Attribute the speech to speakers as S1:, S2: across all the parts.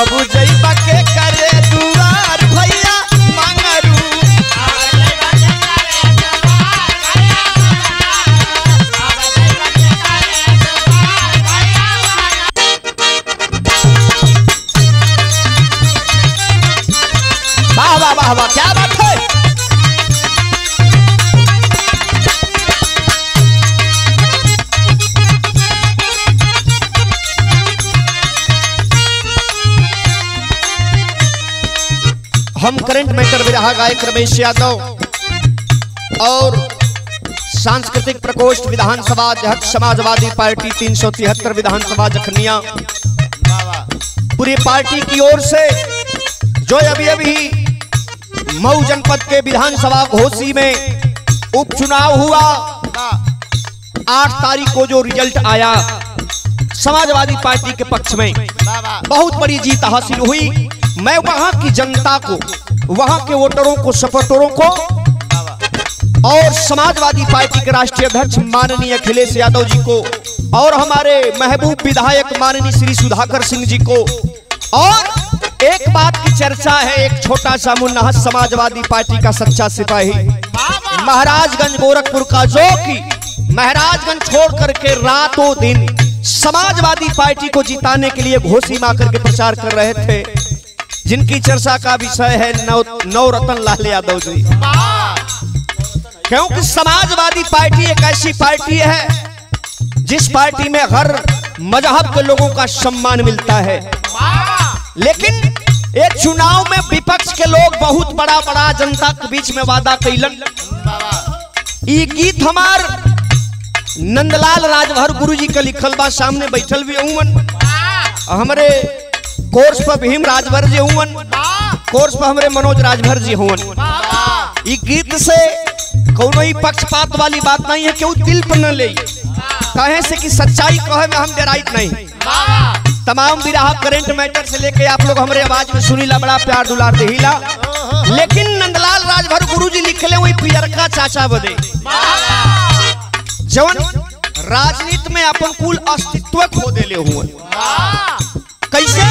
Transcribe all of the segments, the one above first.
S1: अब जइबा के करे दुआर भैया मंगरू। वाह वाह वाह वाह, क्या बात है। हम करंट मैटर विरहा गायक रमेश यादव और सांस्कृतिक प्रकोष्ठ विधानसभा अध्यक्ष समाजवादी पार्टी 373 विधानसभा जखनिया पूरी पार्टी की ओर से जो अभी अभी मऊ जनपद के विधानसभा घोसी में उपचुनाव हुआ, 8 तारीख को जो रिजल्ट आया समाजवादी पार्टी के पक्ष में बहुत बड़ी जीत हासिल हुई। मैं वहां की जनता को, वहां के वोटरों को, सपोर्टरों को और समाजवादी पार्टी के राष्ट्रीय अध्यक्ष माननीय अखिलेश यादव जी को और हमारे महबूब विधायक माननीय श्री सुधाकर सिंह जी को, और एक बात की चर्चा है, एक छोटा सा मुन्ना समाजवादी पार्टी का सच्चा सिपाही महाराजगंज गोरखपुर का, जो कि महाराजगंज छोड़ करके रातों दिन समाजवादी पार्टी को जिताने के लिए घोषी मार करके प्रचार कर रहे थे, जिनकी चर्चा का विषय है नवरत्न लाल यादव जी। क्योंकि समाजवादी पार्टी एक ऐसी पार्टी है जिस पार्टी में हर मजहब के लोगों का सम्मान मिलता है, लेकिन एक चुनाव में विपक्ष के लोग बहुत बड़ा बड़ा जनता के बीच में वादा कैलन। ये गीत हमार नंदलाल राजभर गुरु जी का लिखल बा, सामने बैठल भी हूँ, हमारे कोर्स पर भीम राजभर जी हुवन, कोर्स पर हमारे मनोज राजभर जी हुवन। ये गीत से कोनो ही पक्षपात वाली बात नहीं है, क्यों दिल पर न ले, कहे से कि सच्चाई कहे में हम डराइत नहीं। तमाम विरहा करंट मैटर से लेके आप लोग हमारे आवाज में सुनीला, बड़ा प्यार दुलार देहिला, लेकिन नंदलाल राजभर गुरु जी लिखले वही पियरका चाचा बदे, जवन राजनीति में अपन कुल अस्तित्व खो देले हुए। कैसे?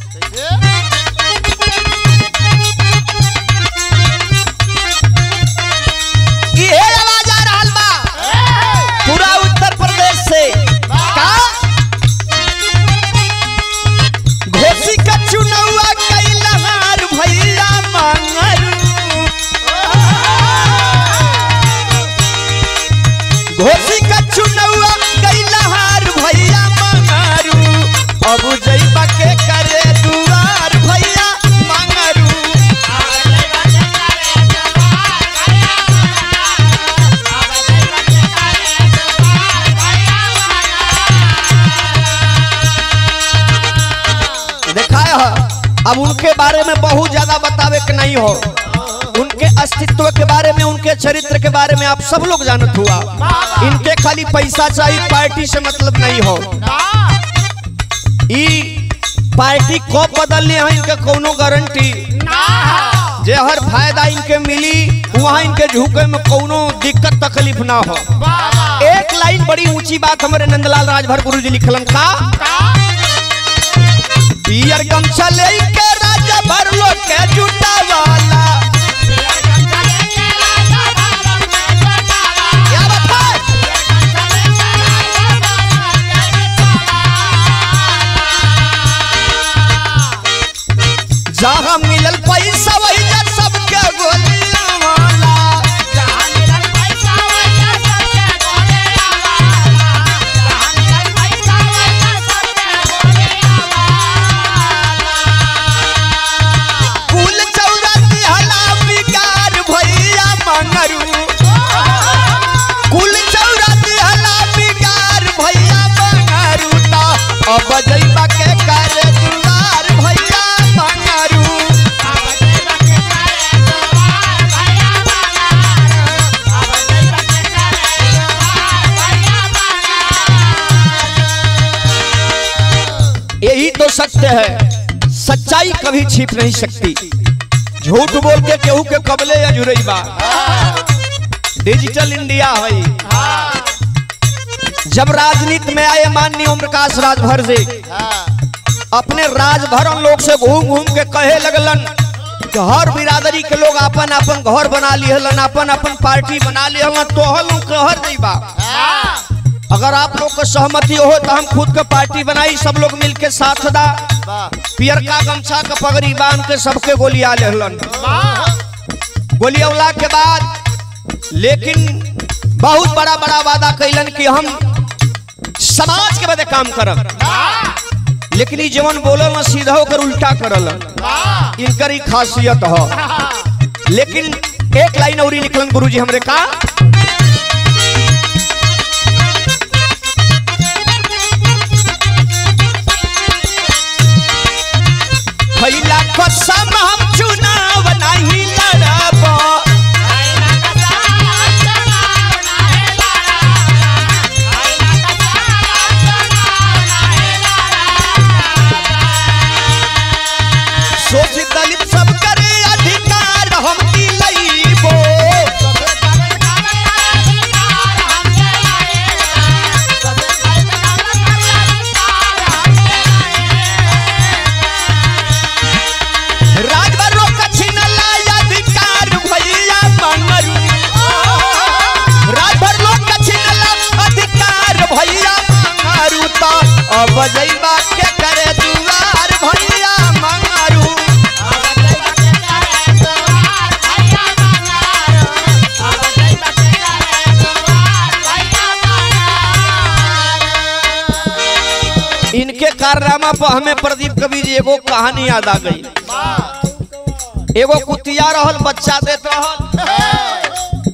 S1: ये आवाज आ रहा बा पूरा उत्तर प्रदेश से, का घोसी का चुनावा कैलहार भैया मंगरू, घोसी का चुनावा कैलहार भैया मंगरू, अब जइबा के करे दुआर भैया मंगरू। देखा है, अब उनके बारे में बहुत ज्यादा बतावे के नहीं हो, उनके अस्तित्व के बारे में, उनके चरित्र के बारे में आप सब लोग जानत हुआ। इनके खाली पैसा चाहिए, पार्टी से मतलब नहीं हो। पार्टी को बदलने है इनके कोनो गारंटी, जे हर फायदा इनके मिली वहाँ इनके झुके में कोनो दिक्कत तकलीफ ना हो। एक लाइन बड़ी ऊंची बात हमारे नंदलाल राजभर गुरु जी लिखलन, का पियर गमछा लेके राजा भर लो के जुटा वाला, जहाँ मिलल पैसा वही सबके गोलियां वाला, जहाँ मिलल पैसा वही सबके गोलियां वाला, जहाँ मिलल पैसा वही सबके गोलियां वाला, कुल चौराती हला बिगाड़ भैया मंगरू, कुल चौराती हला बिगाड़ भैया मंगरू, तो अब जइबा के करे दुआर भैया मंगरू। यही तो सत्य है, सच्चाई कभी छिप नहीं सकती। झूठ बोल के केहू के कबले या जुरैबा। डिजिटल इंडिया है। जब राजनीति में आए माननीय ओम प्रकाश राजभर जी, अपने राजभर लोग से घूम घूम के कहे लगलन कि हर बिरादरी के लोग अपन अपन घर बना लिहलन, अपन अपन पार्टी बना लिहलन, तोहर लोग कहर नहीं बा। अगर आप लोग को सहमति हो तो हम खुद का पार्टी बनाई, सब लोग मिलके साथ दा पियर का गमछा का पगड़ी बांध के सबके गोलियां लेहलन। गोलियावला के बाद लेकिन बहुत बड़ा बड़ा वादा कैलन कि हम समाज के बदे काम करब, लेकिन ये जवन बोलल न सीधा होकर उल्टा करल, इनकर ही खासियत हो। लेकिन एक लाइन और लिखलन गुरुजी हमरे का, खैला कसम हम चुनाव नहीं लड़ब, सोच दलित सब करे अधिकार हम दिलैबो, राजभर लोग कछिन लाई अधिकार भैया मंगरू, राजभर लोग कछिन लाई अधिकार भैया मंगरू, तो अब जइबा के करे दुआर भैया मंगरू। इनके कारनामा पर हमें प्रदीप कवि जी एगो कहानी याद आ गई। एगो कुतिया रहल, बच्चा देत रहल,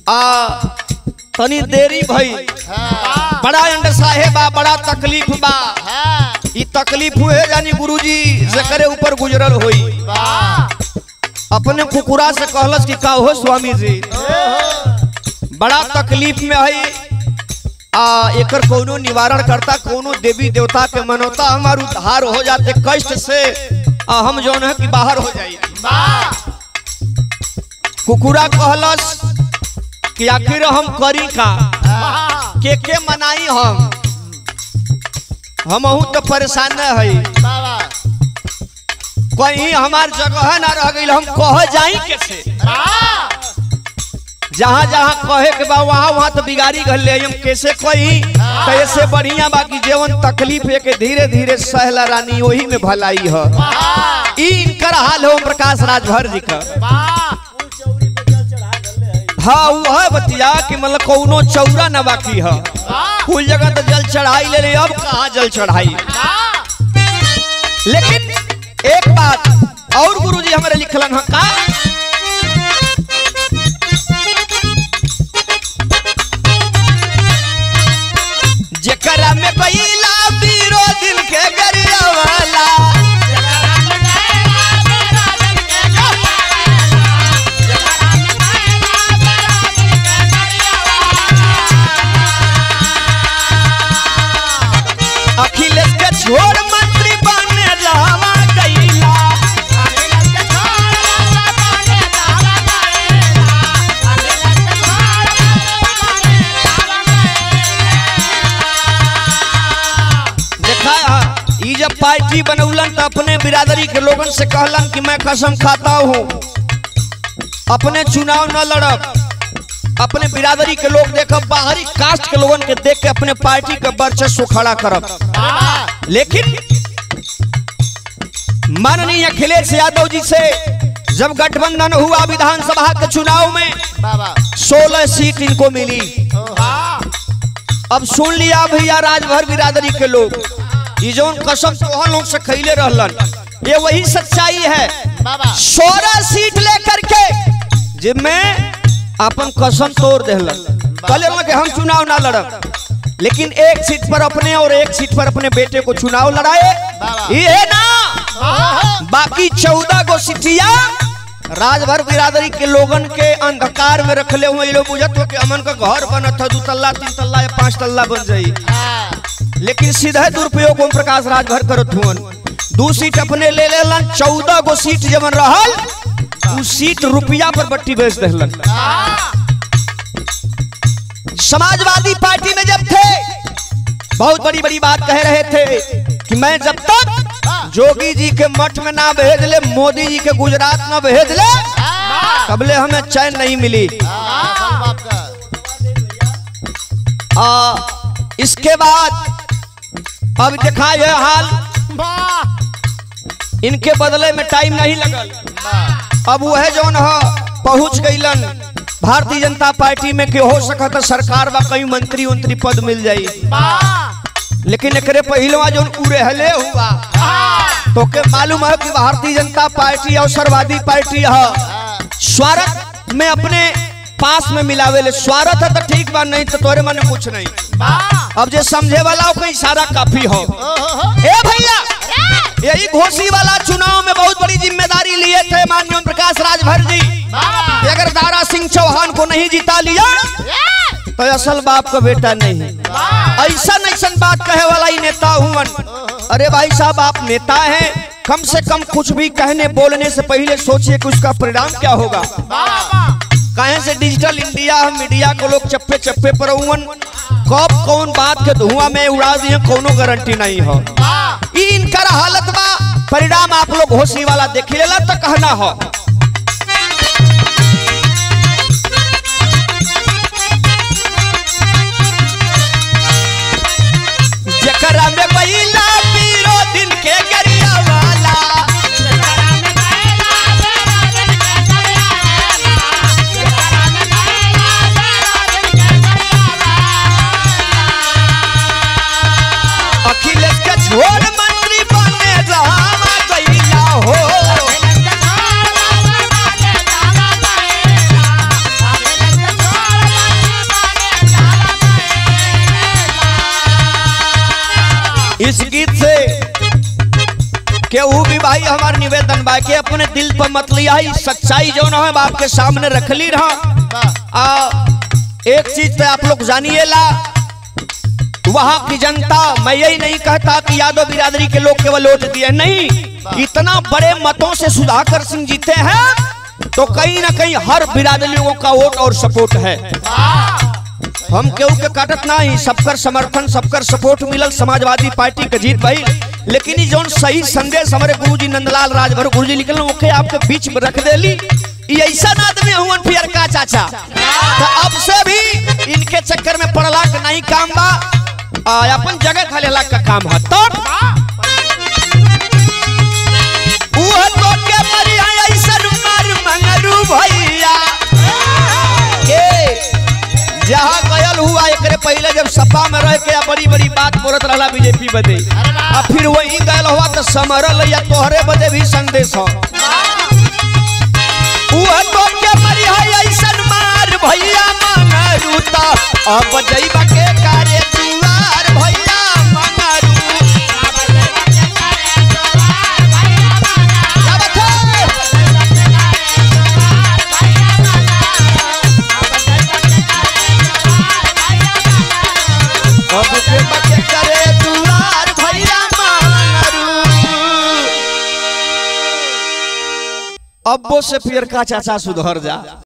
S1: तनी देरी भई, बड़ा अंड साहेब बड़ा तकलीफ बा, ई तकलीफ हुए जानी गुरुजी से करे ऊपर गुजरल होई। अपने कुकुरा से कहलस कि का हो स्वामी जी, बड़ा तकलीफ में है, एकर कोनो निवारण करता, कोनो देवी देवता के मनोता हमार उद्धार हो जाते कष्ट से, हम जौन है कि बाहर हो जाए। कुकुरा कहलस कि आखिर हम करी का, के मनाई, हमहू तो परेशान है, कहीं हमार जगह ना रह गई, हम कह जाई कैसे, जहाँ जहाँ कहे के बा वहाँ वहाँ तो बिगाड़ी घर ले, हम कैसे कही, कैसे बढ़िया बाकी जीवन तकलीफ है के धीरे धीरे सहला रानी वही में भलाई है। इनकर हाल हो प्रकाश राजभर जी का, हाँ वह बतिया कि मतलब कोनो चौरा न बाकी है, कुल जगह तो जल चढ़ाई ले रही, अब कहाँ जल चढ़ाई। लेकिन एक बात और गुरुजी हमारे लिखलन है का, जेकरा में पहिला बीरो दिल के गरिया वाला, अखिलेश के छोड़ मंत्री बने जावा गईला, जब पार्टी बनौलन तो अपने बिरादरी के लोगन से कहलन कि मैं कसम खाता हूँ अपने चुनाव न लड़ब, अपने बिरादरी के लोग देखब, बाहरी कास्ट के लोगन के देख के अपने पार्टी के वर्चस्व खड़ा करब। लेकिन माननीय अखिलेश यादव जी से जब गठबंधन हुआ विधानसभा के चुनाव में 16 सीट इनको मिली। अब सुन लिया भैया राजभर बिरादरी के लोग, ये जो कसम तो लोग से खैले रहलन, ये वही सच्चाई है। 16 सीट लेकर के जिसमें अपन कसम तोड़ देहलन, कहले कि हम चुनाव ना लड़ब, लेकिन एक सीट पर अपने और एक सीट पर अपने बेटे को चुनाव लड़ाए, ये ना बाकी 14 गो सीटिया राजभर बिरादरी के लोगन के अंधकार में रखले हुए। लोग बुझत हो कि अमन का घर बनत है 2 तल्ला 3 तल्ला या 5 तल्ला बन जाई, लेकिन सीधा दुरुपयोग ओम प्रकाश राजभर करत हुन। 2 सीट अपने ले लेलन, 14 गो सीट जवन रहल उस सीट रुपया पर बट्टी बेच देहलन। समाजवादी पार्टी में जब थे बहुत बड़ी बड़ी बात कह रहे थे कि मैं जब तक जोगी जी के मठ में ना भेज ले, मोदी जी के गुजरात ना भेज ले, कबले हमें चैन नहीं मिली। इसके बाद अब देखा यह हाल, इनके बदले में टाइम नहीं लगल। अब वह जो न पहुंच गईलन भारतीय जनता पार्टी में कि हो सका तो सरकार बा कई मंत्री उंत्री पद मिल जाई, लेकिन एकरे पहिलवा जो उड़हले हुआ तो के मालूम है कि भारतीय जनता पार्टी अवसरवादी पार्टी है, स्वार्थ में अपने पास में मिलावे ले। स्वार्थ है तो ठीक बा, नहीं तो तोरे मन कुछ नहीं। अब जो समझे वाला का इशारा काफी हो। ए भैया, यही घोसी वाला चुनाव में बहुत बड़ी जिम्मेदारी लिए थे माननीय प्रकाश राजभर जी। अगर दारा सिंह चौहान को नहीं जिता लिया तो असल बाप का बेटा नहीं। ऐसा बात कहे वाला ही नेता हुआ। अरे भाई साहब, आप नेता हैं, कम से कम कुछ भी कहने बोलने से पहले सोचिए कि उसका परिणाम क्या होगा। कहीं से डिजिटल इंडिया मीडिया को लोग चप्पे चप्पे पर कब कौन बात के धुआं में उड़ा दिए कोनो गारंटी नहीं हो। इनकर हालत बा, परिणाम आप लोग घोसी वाला देख लेला तो कहना हो। जकरा में पहिला पीरो दिन के गरिया वाला, अखिलेश के छोड़ मंत्री बने रामा गईला हो। इस गीत से केहू भी भाई हमार निवेदन बा कि अपने दिल पर मत लिया, सच्चाई जो ना है बाप के सामने रख ली रहा। एक चीज पे आप लोग जानिए ला, वहां की जनता, मैं यही नहीं कहता कि यादव बिरादरी के लोग केवल वोट दिए, नहीं, इतना बड़े मतों से सुधाकर सिंह जीते हैं तो कहीं ना कहीं हर बिरादरियों का वोट और सपोर्ट है। हम केहू के काटत नहीं, सबकर समर्थन सबकर सपोर्ट मिलल, समाजवादी पार्टी के जीत भाई। लेकिन जो सही संदेश हमारे गुरुजी नंदलाल राजभर गुरुजी लिखल ओके आपके बीच में रख देली। ऐसा आदमी हुआ फिर का चाचा, तो अब से भी इनके चक्कर में पड़ला का नहीं काम बा, अपन जगह खाली ला का काम है। तो भैया जहाँ गयल हुआ एकरे पहले जब सपा में रह के बड़ी बड़ी बात बोलत रहा बीजेपी बदे, अब फिर वही गयल हुआ तो समरल या तोहरे बदे भी संदेश हो। भैया मंगरूता अब जइबा के कारे दुआर, भैया मंगरू अब से फिर का चाचा सुधर जा।